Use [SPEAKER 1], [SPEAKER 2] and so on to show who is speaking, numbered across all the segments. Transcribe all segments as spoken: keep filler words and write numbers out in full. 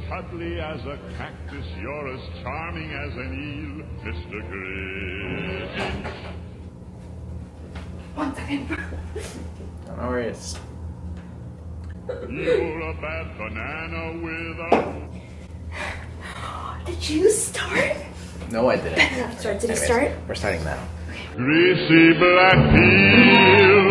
[SPEAKER 1] cuddly as a cactus, you're as charming as an eel, Mister Grinch.
[SPEAKER 2] One second.
[SPEAKER 3] No worries.
[SPEAKER 1] You're a bad banana with a...
[SPEAKER 2] Did you start?
[SPEAKER 3] No, I didn't.
[SPEAKER 2] Start. Did
[SPEAKER 3] Anyways,
[SPEAKER 2] he start?
[SPEAKER 3] We're starting now.
[SPEAKER 1] Greasy black heel.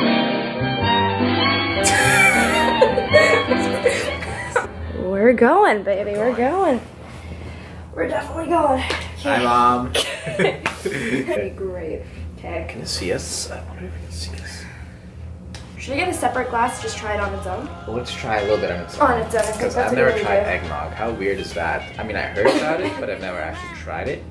[SPEAKER 2] We're going, baby. We're going. We're definitely going.
[SPEAKER 3] Hi, Mom.
[SPEAKER 2] Okay, great. Okay.
[SPEAKER 3] Can you see us? I wonder if you can see us.
[SPEAKER 2] Should I get a separate glass? Just try it on its own.
[SPEAKER 3] Well, let's try a little bit on its own.
[SPEAKER 2] On its own.
[SPEAKER 3] Because
[SPEAKER 2] That's
[SPEAKER 3] I've never
[SPEAKER 2] what we
[SPEAKER 3] tried
[SPEAKER 2] do.
[SPEAKER 3] eggnog. How weird is that? I mean, I heard about it, but I've never actually tried it.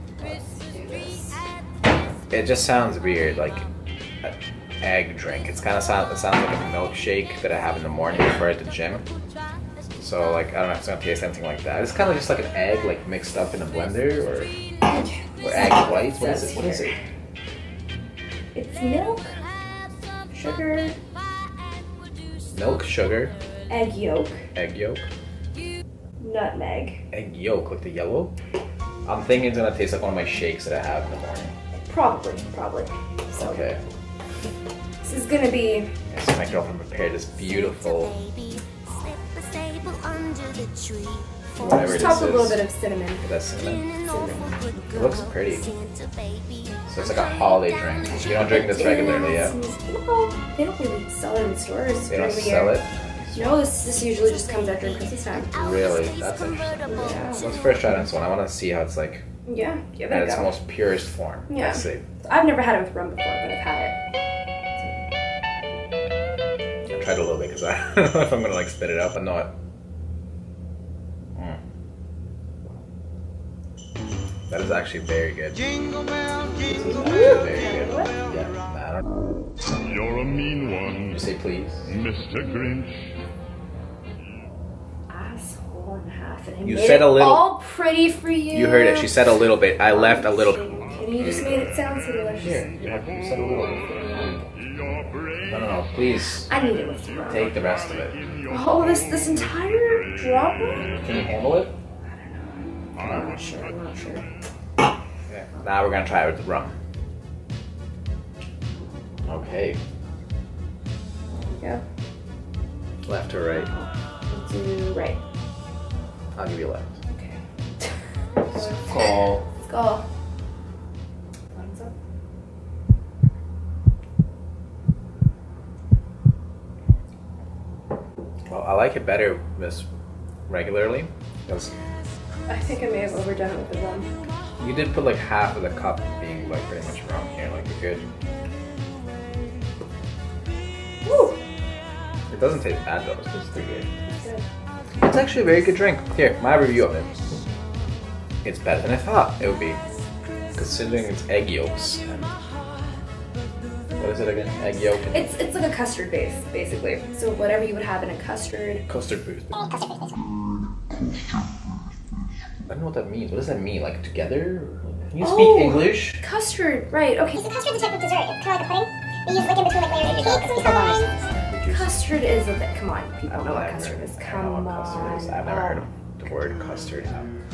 [SPEAKER 3] It just sounds weird, like an egg drink. It's kind of sound. It sounds like a milkshake that I have in the morning before I hit the gym. So like, I don't know if it's gonna taste anything like that. It's kind of just like an egg, like mixed up in a blender, or, or egg white. What is it? What is it?
[SPEAKER 2] It's milk, sugar,
[SPEAKER 3] Milk, sugar,
[SPEAKER 2] egg yolk,
[SPEAKER 3] egg yolk,
[SPEAKER 2] nutmeg.
[SPEAKER 3] egg yolk, like the yellow. I'm thinking it's gonna taste like one of my shakes that I have in the morning.
[SPEAKER 2] Probably, probably. So
[SPEAKER 3] Okay.
[SPEAKER 2] this is gonna be.
[SPEAKER 3] So my girlfriend prepared this beautiful, whatever
[SPEAKER 2] Just
[SPEAKER 3] this
[SPEAKER 2] toss a little
[SPEAKER 3] is.
[SPEAKER 2] bit of cinnamon.
[SPEAKER 3] That's cinnamon. It looks pretty. So it's like a holiday drink. You don't drink this regularly, yeah?
[SPEAKER 2] No, they don't really sell it in stores.
[SPEAKER 3] They don't
[SPEAKER 2] during the
[SPEAKER 3] sell
[SPEAKER 2] year.
[SPEAKER 3] it?
[SPEAKER 2] No, this, this usually just comes out during Christmas time.
[SPEAKER 3] Really? That's interesting.
[SPEAKER 2] Yeah.
[SPEAKER 3] Let's first try this one. I want to see how it's like
[SPEAKER 2] Yeah, give it
[SPEAKER 3] at
[SPEAKER 2] a
[SPEAKER 3] its
[SPEAKER 2] go.
[SPEAKER 3] most purest form.
[SPEAKER 2] Yeah.
[SPEAKER 3] Let's see.
[SPEAKER 2] I've never had it with rum before, but I've had it.
[SPEAKER 3] I tried a little bit because I don't know if I'm gonna like spit it out, but no. It, mm. That is actually very good. This is actually very good. Yeah. Nah, I don't know.
[SPEAKER 1] You're a mean one,
[SPEAKER 3] You say please.
[SPEAKER 1] Mister Grinch.
[SPEAKER 2] Asshole and a half, and I
[SPEAKER 3] You
[SPEAKER 2] made
[SPEAKER 3] said
[SPEAKER 2] it
[SPEAKER 3] a little-
[SPEAKER 2] all pretty for you.
[SPEAKER 3] You heard it. She said a little bit. I left a little.
[SPEAKER 2] And you just made it sound so delicious.
[SPEAKER 3] Here. You have- you said a little bit.
[SPEAKER 1] Your brain.
[SPEAKER 3] No, no, no. Please
[SPEAKER 2] I need it with some rum.
[SPEAKER 3] take the rest of it.
[SPEAKER 2] Oh, this this entire drop?
[SPEAKER 3] Can you handle it?
[SPEAKER 2] I'm not sure. I'm not sure.
[SPEAKER 3] Okay. Now we're gonna try it with the rum. Okay.
[SPEAKER 2] Yeah.
[SPEAKER 3] Left or right?
[SPEAKER 2] Do right.
[SPEAKER 3] I'll give you left.
[SPEAKER 2] Okay.
[SPEAKER 3] Call.
[SPEAKER 2] Let's go. Thumbs up.
[SPEAKER 3] Well, I like it better this regularly because
[SPEAKER 2] I think I may have overdone it with the rum.
[SPEAKER 3] you did put like half of the cup being like pretty much rum here. Like you're good.
[SPEAKER 2] Woo!
[SPEAKER 3] It doesn't taste bad though. It's just pretty good.
[SPEAKER 2] Good.
[SPEAKER 3] It's actually a very good drink. Here, my review of it. It's better than I thought it would be, considering it's egg yolks. And what is it again? Egg yolk and
[SPEAKER 2] It's it's like a custard base, basically. So whatever you would have in a custard.
[SPEAKER 3] custard boost. I don't know what that means. What does that mean? Like together? Can you speak
[SPEAKER 2] Oh.
[SPEAKER 3] English?
[SPEAKER 2] Custard, right? Okay.
[SPEAKER 4] Is the custard the type of dessert? It's kind of like a pudding. We use like in between like layers of cake sometimes.
[SPEAKER 2] Custard is a thing. Come on, people
[SPEAKER 3] I've
[SPEAKER 2] know what
[SPEAKER 3] never-
[SPEAKER 2] custard is.
[SPEAKER 3] I don't
[SPEAKER 2] Come
[SPEAKER 3] know
[SPEAKER 2] on.
[SPEAKER 3] what custard is. I've never heard of the word custard.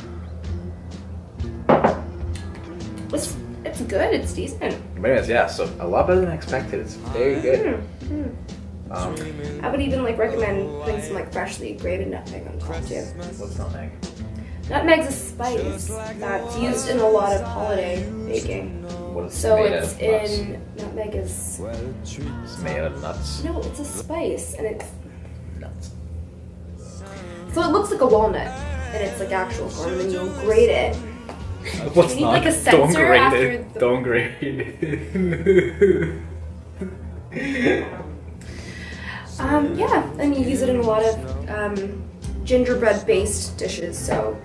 [SPEAKER 2] It's it's good. It's decent.
[SPEAKER 3] But anyways, yeah, so a lot better than I expected. It's very good.
[SPEAKER 2] Mm,
[SPEAKER 3] Um,
[SPEAKER 2] mm. I would even like recommend putting some like freshly grated nutmeg on top too.
[SPEAKER 3] what's nutmeg?
[SPEAKER 2] Nutmeg's a spice that's used in a lot of holiday baking.
[SPEAKER 3] What is
[SPEAKER 2] So
[SPEAKER 3] made
[SPEAKER 2] it's
[SPEAKER 3] out of nuts?
[SPEAKER 2] in nutmeg is
[SPEAKER 3] It's made out of nuts.
[SPEAKER 2] no, it's a spice and it's
[SPEAKER 3] Nuts.
[SPEAKER 2] so it looks like a walnut and it's like actual form and then you'll grate it.
[SPEAKER 3] What's
[SPEAKER 2] You need,
[SPEAKER 3] not?
[SPEAKER 2] like, a
[SPEAKER 3] Don't
[SPEAKER 2] sensor
[SPEAKER 3] grate
[SPEAKER 2] after
[SPEAKER 3] it.
[SPEAKER 2] the-
[SPEAKER 3] Don't grate it.
[SPEAKER 2] Um, yeah, and you use it in a lot of um, gingerbread-based dishes. So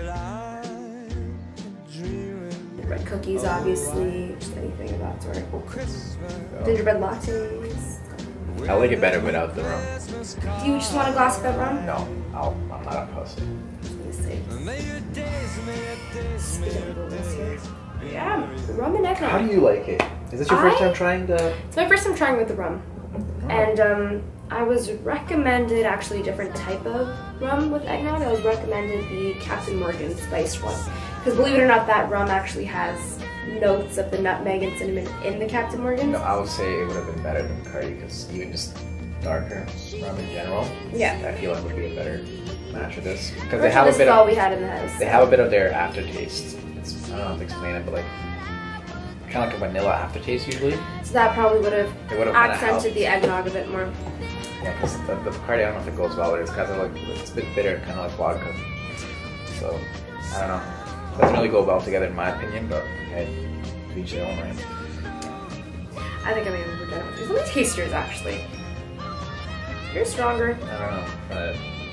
[SPEAKER 2] red cookies, obviously, just anything of that sort. Gingerbread lattes.
[SPEAKER 3] I like it better without the rum.
[SPEAKER 2] Do you just want a glass of that rum?
[SPEAKER 3] No, I'll, I'm not a pussy.
[SPEAKER 2] Let me see. Speaking of bubbles here. Yeah, rum and eggnog.
[SPEAKER 3] How do you like it? Is this your first
[SPEAKER 2] I-
[SPEAKER 3] time trying the?
[SPEAKER 2] It's my first time trying with the rum. And um, I was recommended actually a different type of rum with eggnog. I was recommended the Captain Morgan spiced one. Because believe it or not, that rum actually has notes of the nutmeg and cinnamon in the Captain Morgan.
[SPEAKER 3] No, I would say it would have been better than Bacardi because even just darker rum in general,
[SPEAKER 2] Yeah.
[SPEAKER 3] I feel like would be a better match with this. Because they
[SPEAKER 2] Virtually
[SPEAKER 3] have a
[SPEAKER 2] this
[SPEAKER 3] bit
[SPEAKER 2] is all
[SPEAKER 3] of
[SPEAKER 2] we had in the house.
[SPEAKER 3] they have a bit of their aftertaste. It's, I don't know how to explain it, but like kind of like a vanilla aftertaste usually.
[SPEAKER 2] So that probably would have
[SPEAKER 3] It would have kinda
[SPEAKER 2] accented
[SPEAKER 3] helped.
[SPEAKER 2] the eggnog a bit more.
[SPEAKER 3] Yeah, because the, the Bacardi, I don't know if it goes well with it. It's kind of like it's a bit bitter, kind of like vodka. So I don't know. It doesn't really go well together in my opinion, but hey, to each their own, right?
[SPEAKER 2] I think I'm gonna overdone it. There's only tasters actually. You're stronger.
[SPEAKER 3] I don't know. But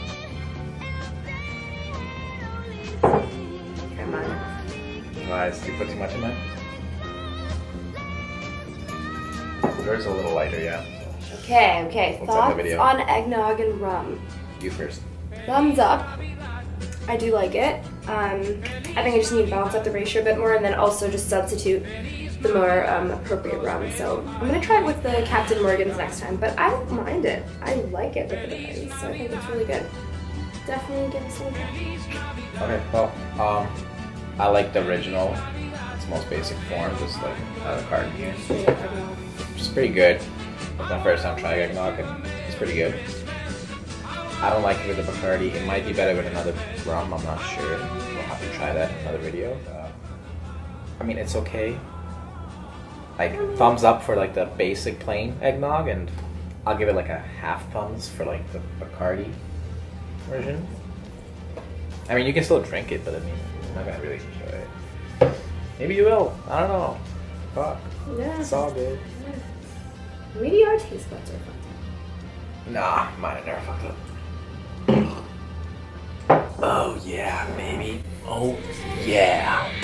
[SPEAKER 2] Come on.
[SPEAKER 3] Guys, did you put too much in there? Yours a little lighter, yeah.
[SPEAKER 2] Okay, okay.
[SPEAKER 3] What's on the
[SPEAKER 2] Thoughts
[SPEAKER 3] video?
[SPEAKER 2] on eggnog and rum.
[SPEAKER 3] You first.
[SPEAKER 2] Thumbs up. I do like it. Um, I think I just need to balance out the ratio a bit more and then also just substitute the more um, appropriate rum. So I'm going to try it with the Captain Morgan's next time, but I don't mind it. I like it with the Bacardi, so I think it's really good. Definitely give it some try.
[SPEAKER 3] Okay, well, um, I like the original. Its most basic form, just like out of the carton here.
[SPEAKER 2] Straight up eggnog.
[SPEAKER 3] Which is pretty good. It's my first time trying eggnog, and it's pretty good. I don't like it with the Bacardi. It might be better with another rum. I'm not sure. We'll have to try that in another video. Uh, I mean, it's okay. Like thumbs up for like the basic plain eggnog, and I'll give it like a half thumbs for like the Bacardi version. I mean, you can still drink it, but I mean, you're not gonna really enjoy it. Maybe you will. I don't know. Fuck.
[SPEAKER 2] Yeah.
[SPEAKER 3] It's all good.
[SPEAKER 2] Maybe our taste buds are fun.
[SPEAKER 3] Nah, mine are never fucked up. Oh yeah, baby. Oh yeah.